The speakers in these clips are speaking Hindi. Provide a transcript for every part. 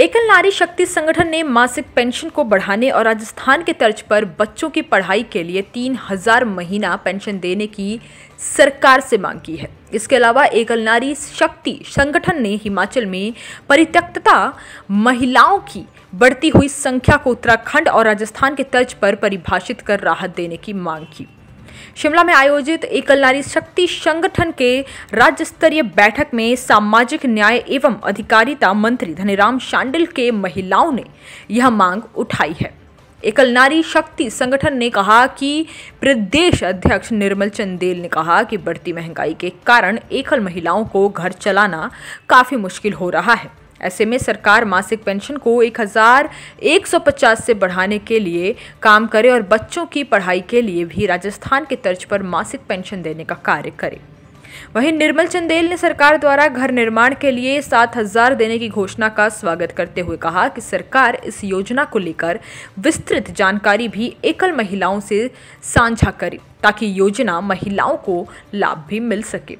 एकल नारी शक्ति संगठन ने मासिक पेंशन को बढ़ाने और राजस्थान के तर्ज पर बच्चों की पढ़ाई के लिए 3000 महीना पेंशन देने की सरकार से मांग की है। इसके अलावा एकल नारी शक्ति संगठन ने हिमाचल में परित्यक्तता महिलाओं की बढ़ती हुई संख्या को उत्तराखंड और राजस्थान के तर्ज पर परिभाषित कर राहत देने की मांग की। शिमला में आयोजित एकल नारी शक्ति संगठन के राज्य स्तरीय बैठक में सामाजिक न्याय एवं अधिकारिता मंत्री धनीराम शांडिल के महिलाओं ने यह मांग उठाई है। एकल नारी शक्ति संगठन ने कहा कि प्रदेश अध्यक्ष निर्मल चंदेल ने कहा कि बढ़ती महंगाई के कारण एकल महिलाओं को घर चलाना काफी मुश्किल हो रहा है। ऐसे में सरकार मासिक पेंशन को 1150 से बढ़ाने के लिए काम करे और बच्चों की पढ़ाई के लिए भी राजस्थान के तर्ज पर मासिक पेंशन देने का कार्य करे। वहीं निर्मल चंदेल ने सरकार द्वारा घर निर्माण के लिए 7000 देने की घोषणा का स्वागत करते हुए कहा कि सरकार इस योजना को लेकर विस्तृत जानकारी भी एकल महिलाओं से साझा करे ताकि योजना महिलाओं को लाभ भी मिल सके।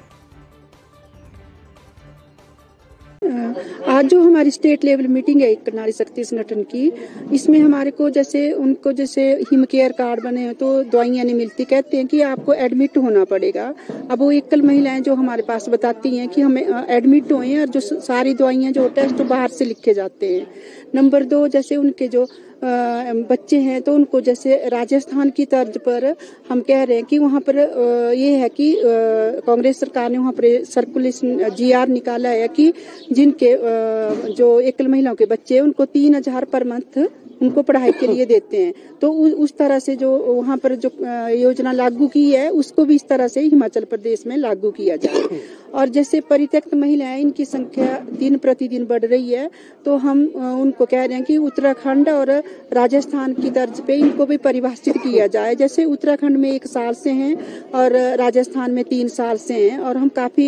आज जो हमारी स्टेट लेवल मीटिंग है एकल नारी शक्ति संगठन की, इसमें हमारे को उनको हिम केयर कार्ड बने हैं तो दवाइयाँ नहीं मिलती, कहते हैं कि आपको एडमिट होना पड़ेगा। अब वो एकल महिलाएं जो हमारे पास बताती हैं कि हमें एडमिट हुए और जो सारी दवाइयाँ जो टेस्ट बाहर से लिखे जाते हैं। नंबर 2, जैसे उनके जो बच्चे हैं तो उनको जैसे राजस्थान की तर्ज पर हम कह रहे हैं कि वहाँ पर ये है कि कांग्रेस सरकार ने वहाँ पर सर्कुलेशन GR निकाला है कि जिनके जो एकल महिलाओं के बच्चे हैं उनको 3000 पर मंथ उनको पढ़ाई के लिए देते हैं। तो उस तरह से जो वहाँ पर जो योजना लागू की है उसको भी इस तरह से हिमाचल प्रदेश में लागू किया जाए। और जैसे परित्यक्त महिलाएं इनकी संख्या दिन प्रतिदिन बढ़ रही है तो हम उनको कह रहे हैं कि उत्तराखंड और राजस्थान की तर्ज पे इनको भी परिभाषित किया जाए। जैसे उत्तराखंड में 1 साल से हैं और राजस्थान में 3 साल से हैं और हम काफी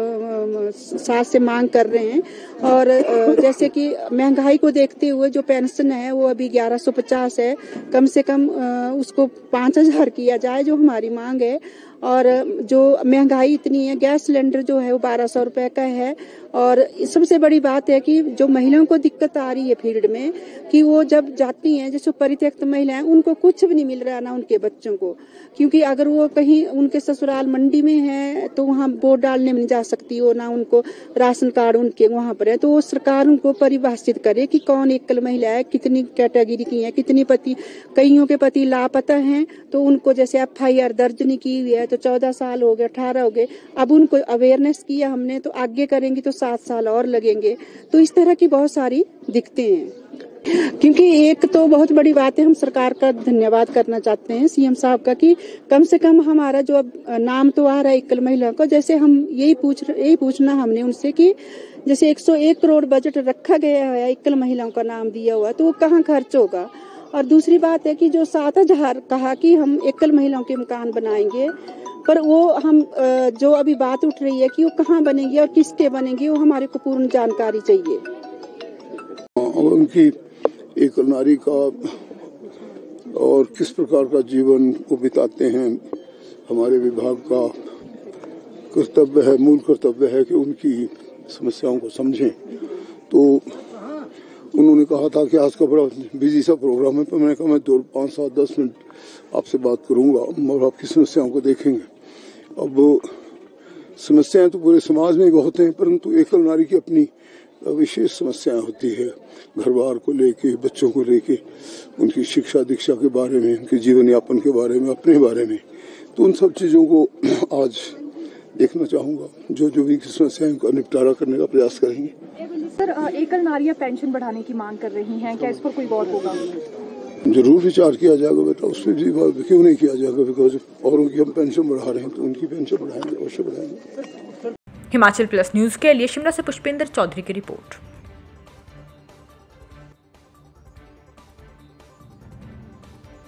साल से मांग कर रहे हैं। और जैसे कि महंगाई को देखते हुए जो पेंशन है वो अभी 1150 है, कम से कम उसको 5000 किया जाए जो हमारी मांग है। और जो महंगाई इतनी है, गैस सिलेंडर जो है वो 1200 रुपए का है। और सबसे बड़ी बात है कि जो महिलाओं को दिक्कत आ रही है फील्ड में कि वो जब जाती हैं, जैसे परित्यक्त महिलाएं, उनको कुछ भी नहीं मिल रहा ना उनके बच्चों को, क्योंकि अगर वो कहीं उनके ससुराल मंडी में है तो वहाँ वोट डालने में नहीं जा सकती हो, ना उनको राशन कार्ड उनके वहाँ पर है। तो वो सरकार उनको परिभाषित करे कि कौन एकल महिला है, कितनी कैटेगरी की है, कितनी पति, कईयों के पति लापता हैं तो उनको जैसे FIR दर्ज नहीं की हुई है तो 14 साल हो गए, 18 हो गए। अब उनको अवेयरनेस किया हमने तो आगे करेंगे तो 7 साल और लगेंगे। तो इस तरह की बहुत सारी दिक्कतें हैं। क्योंकि एक तो बहुत बड़ी बात है, हम सरकार का धन्यवाद करना चाहते हैं CM साहब का कि कम से कम हमारा जो अब नाम तो आ रहा है एकल महिला को, जैसे हम यही पूछना हमने उनसे कि जैसे 101 करोड़ बजट रखा गया है, एकल महिलाओं का नाम दिया हुआ, तो वो कहाँ खर्च होगा। और दूसरी बात है कि जो 7000 कहा कि हम एकल महिलाओं के मकान बनाएंगे, पर वो हम जो अभी बात उठ रही है कि वो कहाँ बनेगी और किसके बनेगी, वो हमारे को पूर्ण जानकारी चाहिए। और उनकी एकल नारी का और किस प्रकार का जीवन वो बिताते हैं, हमारे विभाग का कर्तव्य है, मूल कर्तव्य है कि उनकी समस्याओं को समझें। तो उन्होंने कहा था कि आज का बड़ा बिजी सा प्रोग्राम है, पर मैंने कहा मैं 2, 5, 7, 10 मिनट आपसे बात करूंगा और आपकी समस्याओं को देखेंगे। अब समस्याएं तो पूरे समाज में बहुत हैं, परंतु एकल नारी की अपनी विशेष समस्याएं होती है, घर बार को लेके, बच्चों को लेके, उनकी शिक्षा दीक्षा के बारे में, उनके जीवन यापन के बारे में, अपने बारे में। तो उन सब चीज़ों को आज देखना चाहूँगा, जो भी समस्याएं का निपटारा करने का प्रयास करेंगे। सर, एकल नारियां पेंशन बढ़ाने की मांग कर रही हैं, क्या इस पर कोई गौर होगा? जरूर विचार किया जाएगा बेटा, उस पर भी क्यों नहीं किया जाएगा, बिकॉज औरों की हम पेंशन बढ़ा रहे हैं तो उनकी पेंशन बढ़ाएंगे, अवश्य बढ़ाएंगे। हिमाचल प्लस न्यूज के लिए शिमला से पुष्पेंद्र चौधरी की रिपोर्ट।